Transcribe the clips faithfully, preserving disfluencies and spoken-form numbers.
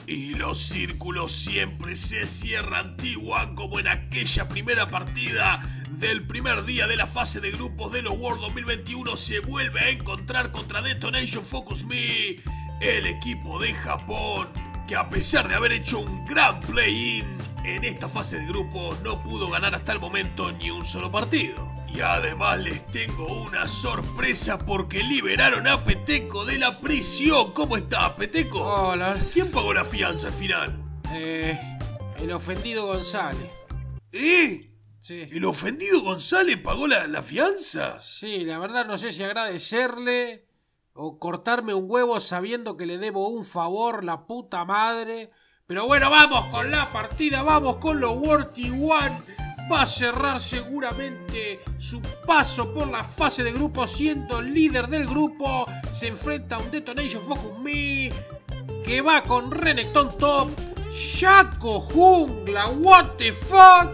Y los círculos siempre se cierran, T uno, como en aquella primera partida del primer día de la fase de grupos de los World dos mil veintiuno. Se vuelve a encontrar contra Detonation Focus Me, el equipo de Japón, que a pesar de haber hecho un gran play-in en esta fase de grupos, no pudo ganar hasta el momento ni un solo partido. Y además les tengo una sorpresa porque liberaron a Peteco de la prisión. ¿Cómo estás, Peteco? Hola. ¿Quién pagó la fianza al final? Eh, el ofendido González. ¿Eh? Sí. ¿El ofendido González pagó la, la fianza? Sí, la verdad no sé si agradecerle o cortarme un huevo sabiendo que le debo un favor, la puta madre. Pero bueno, vamos con la partida, vamos con los World T uno. Va a cerrar seguramente su paso por la fase de grupo siendo líder del grupo. Se enfrenta a un Detonation Focus Me que va con Renekton top, Shaco jungla, what the fuck,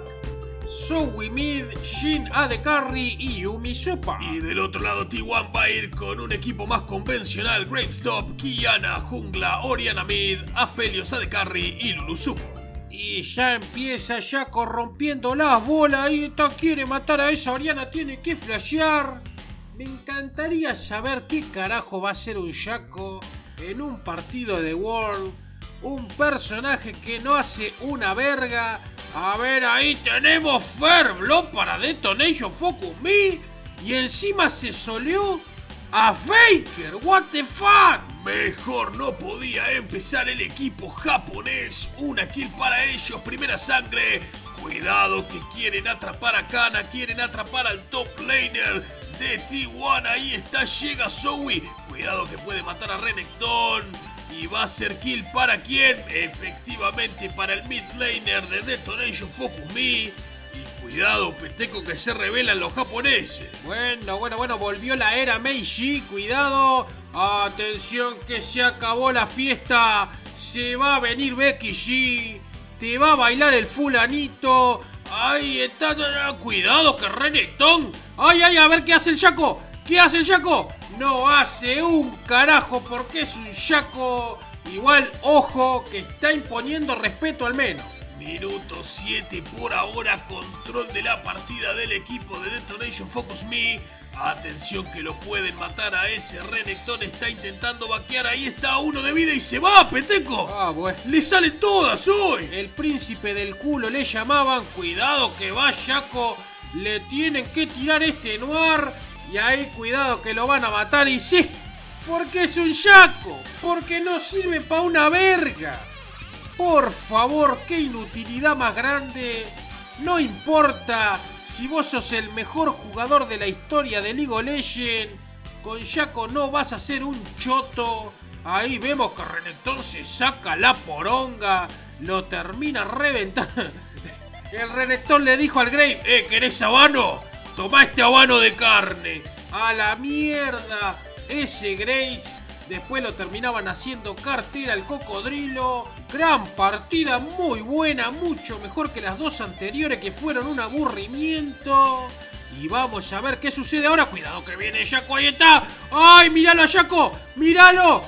Zoe mid, Jhin A D Carry y Yumi Sopa. Y del otro lado T uno va a ir con un equipo más convencional: Gravestop, Qiyana jungla, Orianna mid, Aphelios A D Carry y Lulu Support. Y ya empieza ya corrompiendo las bolas. Ahí está, quiere matar a esa Orianna, tiene que flashear. Me encantaría saber qué carajo va a ser un Shaco en un partido de World. Un personaje que no hace una verga. A ver, ahí tenemos Ferblo para Detonation Focus Me. Y encima se soleó a Faker, what the fuck. Mejor no podía empezar el equipo japonés. Una kill para ellos, primera sangre. Cuidado que quieren atrapar a Kana, quieren atrapar al top laner de T uno. Ahí está, llega Zoe. Cuidado que puede matar a Renekton. Y va a ser kill para quién? Efectivamente para el mid laner de Detonation Focus Me. Cuidado, Peteco, que se revelan los japoneses. Bueno, bueno, bueno, volvió la era Meiji. Cuidado. Atención que se acabó la fiesta. Se va a venir Becky G. Te va a bailar el fulanito. Ahí está. Cuidado que Renekton. Ay, ay, a ver qué hace el Shaco. ¿Qué hace el Shaco? No hace un carajo porque es un Shaco. Igual, ojo, que está imponiendo respeto al menos. Minuto siete por ahora, control de la partida del equipo de Detonation Focus Me. Atención que lo pueden matar a ese Renekton, está intentando vaquear, ahí está uno de vida y se va, Peteco. Ah, bueno. Le salen todas hoy. El príncipe del culo le llamaban, cuidado que va Shaco, le tienen que tirar este Noir y ahí cuidado que lo van a matar y sí, porque es un Shaco, porque no sirve para una verga. Por favor, qué inutilidad más grande. No importa si vos sos el mejor jugador de la historia de League of Legends, con Shaco no vas a ser un choto. Ahí vemos que Renekton se saca la poronga, lo termina reventando. El Renekton le dijo al Grave, eh, ¿querés habano? Toma este habano de carne. A la mierda. Ese Grace después lo terminaban haciendo cartera al cocodrilo. Gran partida, muy buena, mucho mejor que las dos anteriores que fueron un aburrimiento. Y vamos a ver qué sucede ahora. Cuidado que viene Shaco, ahí está. ¡Ay, míralo a Shaco! ¡Míralo!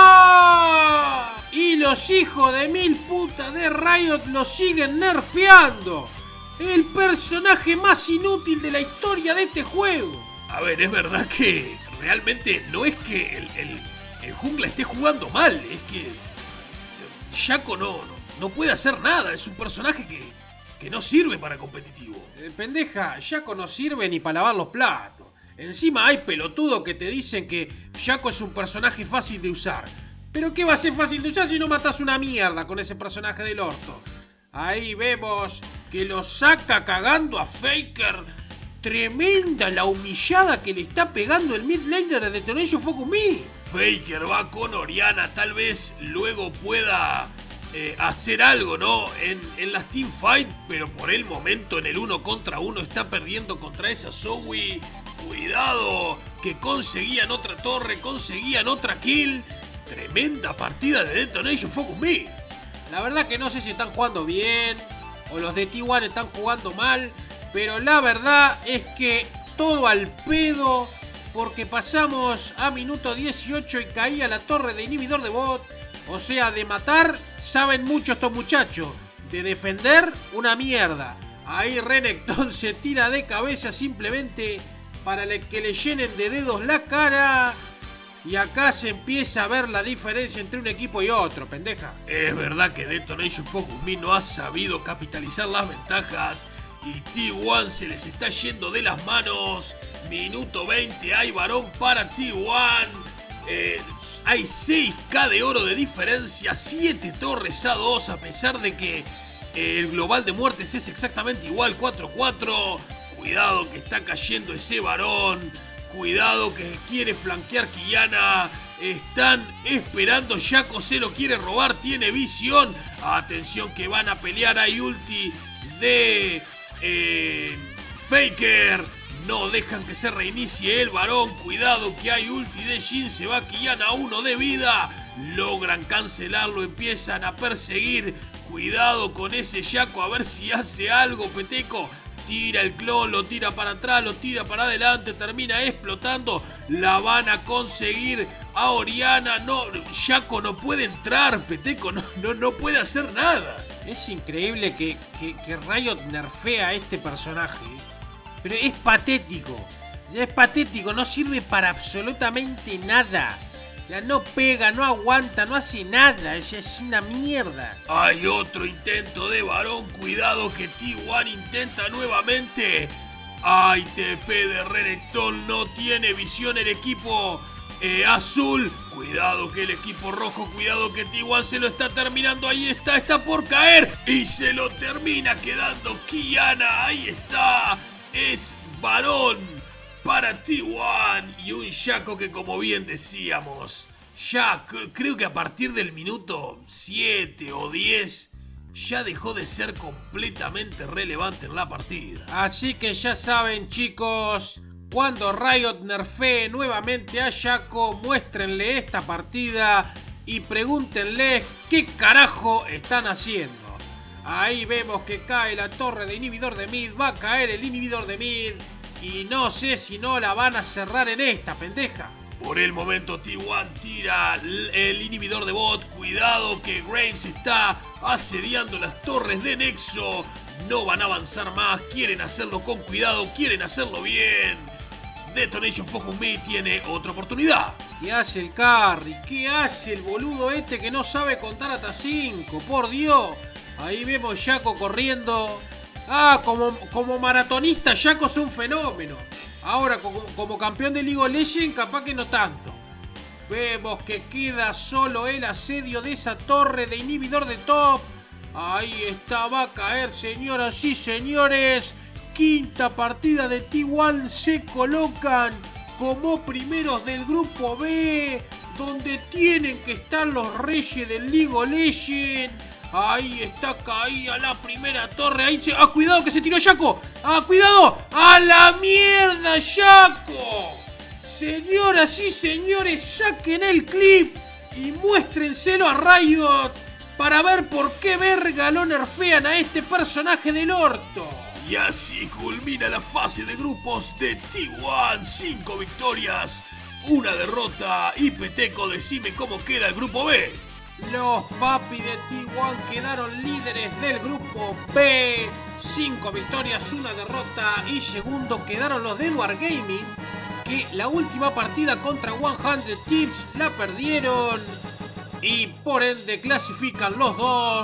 ¡Ah! Y los hijos de mil putas de Riot lo siguen nerfeando. El personaje más inútil de la historia de este juego. A ver, es verdad que realmente no es que el... el... el jungla esté jugando mal, es que Shaco no, no, no puede hacer nada, es un personaje que, que no sirve para competitivo. Eh, pendeja, Shaco no sirve ni para lavar los platos. Encima hay pelotudos que te dicen que Shaco es un personaje fácil de usar. Pero ¿qué va a ser fácil de usar si no matas una mierda con ese personaje del orto? Ahí vemos que lo saca cagando a Faker. Tremenda la humillada que le está pegando el mid laner de Detonation Focus Me. Faker va con Orianna, tal vez luego pueda eh, hacer algo, ¿no? En, en las teamfight, pero por el momento en el uno contra uno está perdiendo contra esa Zoe. Cuidado, que conseguían otra torre, conseguían otra kill. Tremenda partida de Detonation Focus Me. La verdad que no sé si están jugando bien o los de T uno están jugando mal, pero la verdad es que todo al pedo, porque pasamos a minuto dieciocho y caía la torre de inhibidor de bot. O sea, de matar saben mucho estos muchachos. De defender, una mierda. Ahí Renekton se tira de cabeza simplemente para que le llenen de dedos la cara. Y acá se empieza a ver la diferencia entre un equipo y otro, pendeja. Es verdad que Detonation Focus Me no ha sabido capitalizar las ventajas y T uno se les está yendo de las manos. Minuto veinte, hay varón para T uno. Eh, hay seis K de oro de diferencia, siete torres a dos, a pesar de que eh, el global de muertes es exactamente igual, cuatro cuatro. Cuidado que está cayendo ese varón. Cuidado que quiere flanquear Quillana. Están esperando. Shaco se lo quiere robar. Tiene visión. Atención que van a pelear. Hay ulti de eh, Faker. No dejan que se reinicie el varón. Cuidado que hay ulti de Jhin. Se va Quillana a uno de vida. Logran cancelarlo. Empiezan a perseguir. Cuidado con ese Shaco. A ver si hace algo, Peteco. Tira el clon, lo tira para atrás, lo tira para adelante, termina explotando. La van a conseguir a Orianna. No, Shaco no puede entrar, Peteco, no, no, no puede hacer nada. Es increíble que, que, que Riot nerfea a este personaje. Pero es patético. Ya es patético, no sirve para absolutamente nada. Ya no pega, no aguanta, no hace nada. Es, es una mierda. Hay otro intento de varón. Cuidado que T uno intenta nuevamente. Ay, T P de Renekton. No tiene visión el equipo eh, azul. Cuidado que el equipo rojo. Cuidado que T uno se lo está terminando. Ahí está, está por caer. Y se lo termina quedando Quillana. Ahí está. Es varón para T uno y un Shaco que, como bien decíamos, ya creo que a partir del minuto siete o diez ya dejó de ser completamente relevante en la partida. Así que ya saben, chicos, cuando Riot nerfee nuevamente a Shaco, muéstrenle esta partida y pregúntenle qué carajo están haciendo. Ahí vemos que cae la torre de inhibidor de mid, va a caer el inhibidor de mid. Y no sé si no la van a cerrar en esta, pendeja. Por el momento T uno tira el inhibidor de bot. Cuidado que Graves está asediando las torres de Nexo. No van a avanzar más. Quieren hacerlo con cuidado. Quieren hacerlo bien. Detonation Focus Me tiene otra oportunidad. ¿Qué hace el carry? ¿Qué hace el boludo este que no sabe contar hasta cinco? Por Dios. Ahí vemos Shaco corriendo. Ah, como, como maratonista, Shaco es un fenómeno. Ahora, como, como campeón de League of Legends, capaz que no tanto. Vemos que queda solo el asedio de esa torre de inhibidor de top. Ahí está, va a caer, señoras y señores. Quinta partida de T uno. Se colocan como primeros del grupo B, donde tienen que estar los reyes del League of Legends. Ahí está caída la primera torre. Ahí se... ¡Ah, cuidado que se tiró Shaco! ¡Ah, cuidado! ¡A la mierda, Shaco! Señoras y señores, saquen el clip y muéstrenselo a Riot para ver por qué verga lo nerfean a este personaje del orto. Y así culmina la fase de grupos de T uno. Cinco victorias, una derrota. Y Peteco, decime cómo queda el grupo B. Los papis de T uno quedaron líderes del grupo B. Cinco victorias, una derrota. Y segundo quedaron los de Edward Gaming, que la última partida contra cien Tips la perdieron. Y por ende clasifican los dos.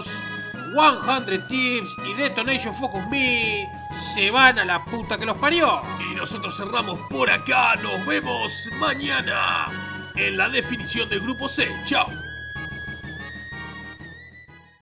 cien Tips y Detonation Focus Me se van a la puta que los parió. Y nosotros cerramos por acá. Nos vemos mañana en la definición del grupo C. Chao.